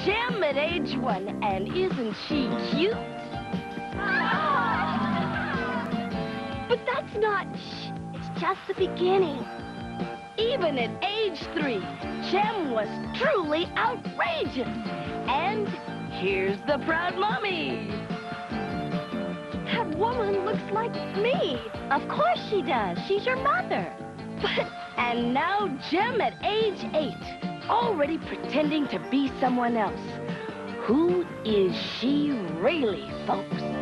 Gem at age 1, and isn't she cute? But that's not... Shh, it's just the beginning. Even at age 3, Gem was truly outrageous. And here's the proud mommy. That woman looks like me. Of course she does. She's your mother. And now Gem at age 8, already pretending to be someone else. Who is she really, folks?